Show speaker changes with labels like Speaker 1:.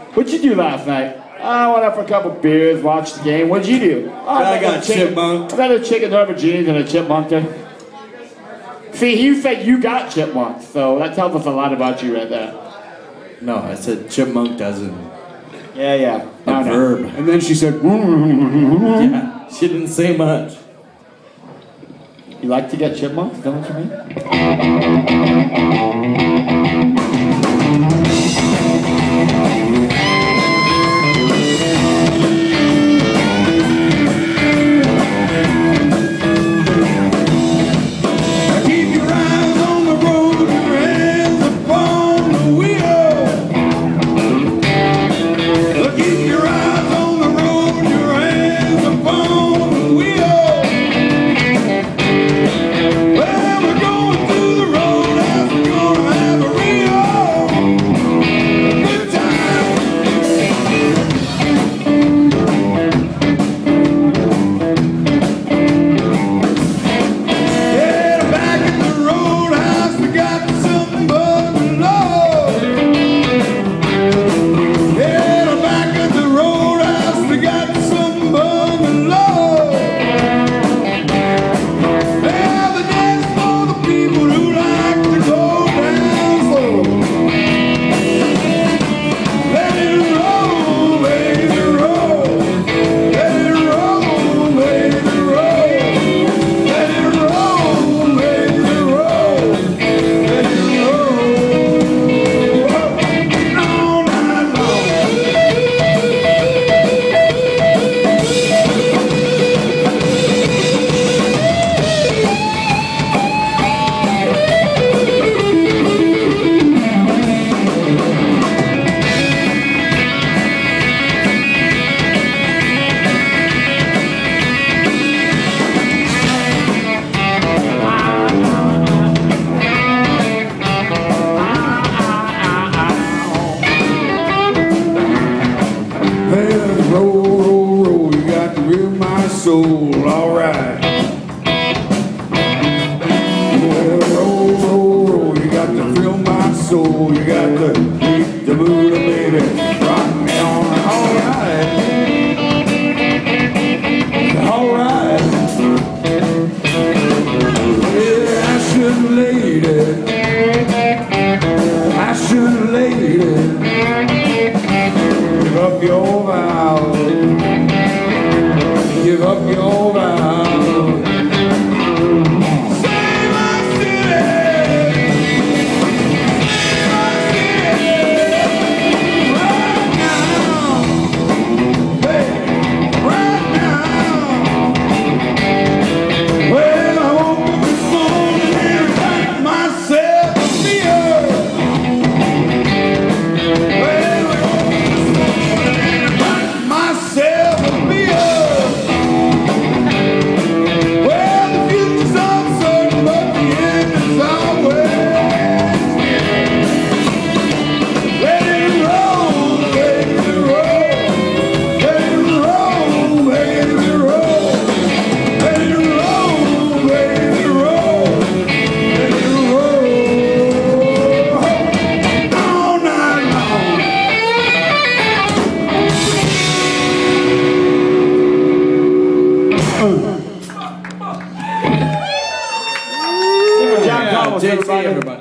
Speaker 1: What'd you do last night? I went out for a couple beers, watched the game. What'd you do?
Speaker 2: I got chipmunked.
Speaker 1: I got a chicken Norma jeans and a chipmunked. See, you said you got chipmunks, so that tells us a lot about you right there.
Speaker 2: No, I said chipmunk doesn't.
Speaker 1: Yeah.
Speaker 2: A verb.
Speaker 1: And then she said,
Speaker 2: Yeah, she didn't say much.
Speaker 1: You like to get chipmunks? Is that what you mean?
Speaker 3: soul, alright. Well, roll, roll, roll, you got to fill my soul, you got to beat the Buddha, baby, rock me on, alright. Alright. Yeah, Ashen lady, Ashen lady, give up your vows. Give up your vows. Save my city. Save my city. Right now. Hey, right now. Well, I woke up this morning and packed myself a beer. Well, I woke up this morning and packed myself a beer.
Speaker 2: JT, everybody.